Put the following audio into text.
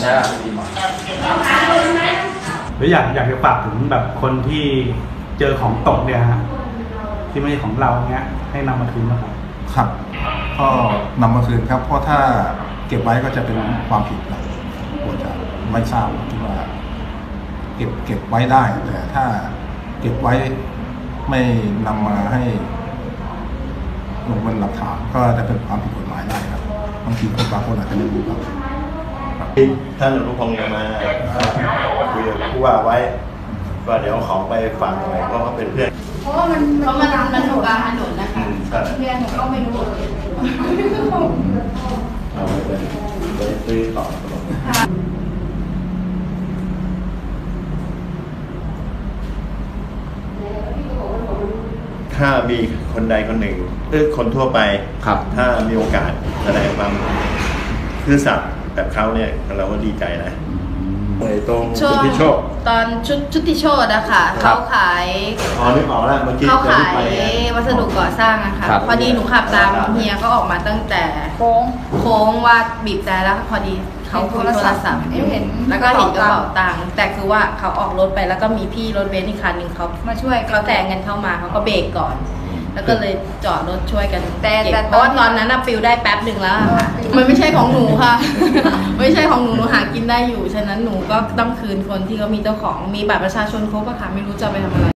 ใช่ดีหมดหรืออยากจะฝากถึงแบบคนที่เจอของตกเนี่ยฮะที่ไม่ใช่ของเราเนี้ยให้นำมาคืนนะครับครับก็นำมาคืนครับเพราะถ้าเก็บไว้ก็จะเป็นความผิดนะควรจะไม่ทราบที่ว่าเก็บไว้ได้แต่ถ้าเก็บไว้ไม่นำมาให้ลงบนหลักฐานก็จะเป็นความผิดกฎหมายได้ครับบางทีคนบางคนอาจจะไม่รู้ครับท่านอนุพงศ์มาคุยกับผู้ว่าไว้ว่าเดี๋ยวของไปฝากอะไรเพราะเขาเป็นเพื่อนเพราะว่ามันถูกกลางถนนนะคะเพื่อนผมก็ไม่รู้เอาไปซื้อต่อถ้ามีคนใดคนหนึ่งหรือคนทั่วไปถ้ามีโอกาสแสดงความซื่อสัตย์แบบเขาเนี่ยเราก็ดีใจนะตรงชุติโชคตอนชุติโชคอะค่ะเขาขายนึกออกแล้วเมื่อกี้เขาขายวัสดุก่อสร้างอะค่ะพอดีหนูขับตามเฮียก็ออกมาตั้งแต่โค้งว่าบีบแต่แล้วพอดีเขาคุยโทรศัพท์แล้วก็เห็นกระเป๋าตังค์แต่คือว่าเขาออกรถไปแล้วก็มีพี่รถเบนซ์อีกคันหนึ่งเขามาช่วยเขาแซงกันเข้ามาเขาก็เบรกก่อนแล้วก็เลยจอดรถช่วยกันแต่เพราะว่าตอนนั้นฟิลได้แป๊บหนึ่งแล้วค่ะมันไม่ใช่ของหนูค่ะ ไม่ใช่ของหนูหากินได้อยู่ฉะนั้นหนูก็ต้องคืนคนที่เขามีเจ้าของมีบัตรประชาชนครบอะค่ะไม่รู้จะไปทำอะไร